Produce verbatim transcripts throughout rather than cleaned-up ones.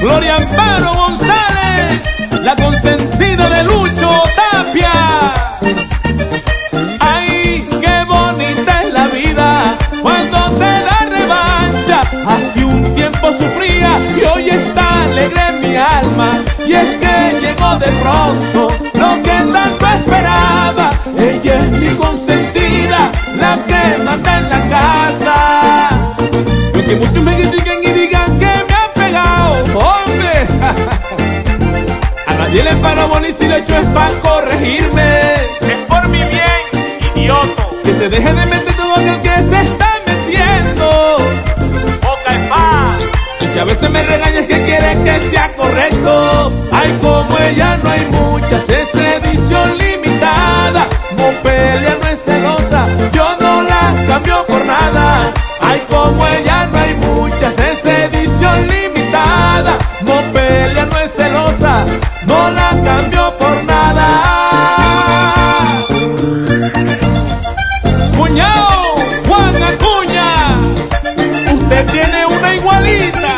Gloria Amparo González, la consentida de Lucho Tapia. Ay, qué bonita es la vida cuando te da revancha. Hace un tiempo sufría y hoy está alegre en mi alma. Y es que llegó de pronto lo que tanto esperaba. Ella es mi consentida, la que manda en la casa. Lo que muchos me critiquen y digan que me ha pegado, hombre. A nadie le paro bola y si le echo es pa' corregirme. Es por mi bien, idiota. Que se deje de meter todo aquel que se está metiendo. Boca en paz. Y si a veces me regaña es que quiere que sea correcto. Ay, como ella no hay muchas, es edición limitada. No pelea, no es celosa, yo no la cambio por nada. Ay, como ella no hay muchas, es edición limitada. No pelea, no es celosa, no la cambio por nada. Cuñao, Juan Acuña, usted tiene una igualita.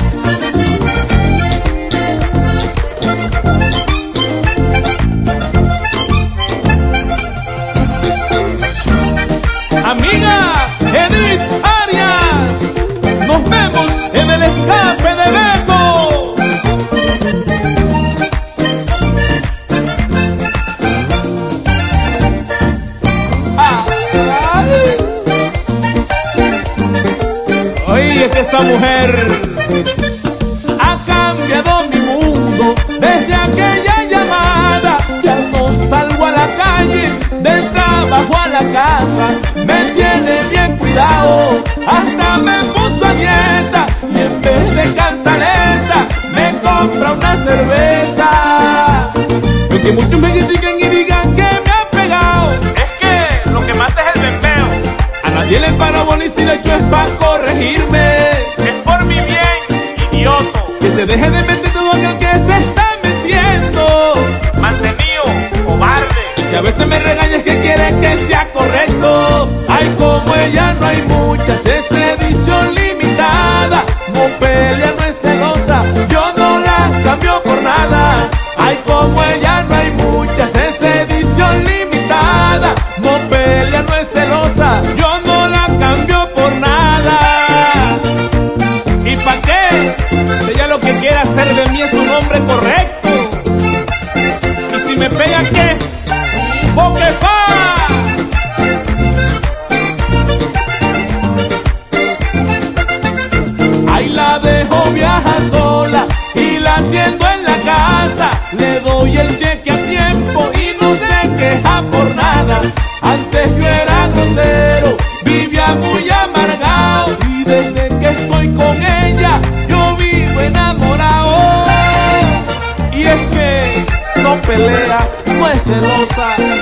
Amiga Edith Arias, nos vemos en el escape de Beto. Ay. Oye, es que esa mujer ha cambiado mi mundo desde aquella llamada. Ya no salgo a la calle, del trabajo a la casa, me tiene bien cuidado, hasta me puso a dieta. Y en vez de cantaleta, me compra una cerveza. Lo que muchos me critiquen y digan que me ha pegado, es que lo que mata es el bembeo. a nadie le paro bola y si le echo es pa' corregirme. Es por mi bien, idiota. Que se deje de meter todo aquel que se está metiendo. Mantenido, cobarde. Y si a veces me regaña es que quiere que sea correcto. Ay, como ella no hay muchas, es edición limitada. No pelea, no es celosa, yo no la cambio por nada. Ay, como ella no hay muchas, es edición limitada. No pelea, no es celosa, yo no la cambio por nada. ¿Y pa' qué? Ella lo que quiere hacer de mí es un hombre correcto. Y si me pega, ¿qué? ¡Boque pa! Ahí la dejo viajar sola y la atiendo en la casa. Le doy el cheque a tiempo y no se queja por nada. Antes yo era grosero, vivía muy amargado. Y desde que estoy con ella, yo vivo enamorado. Y es que no pelea, no es celosa,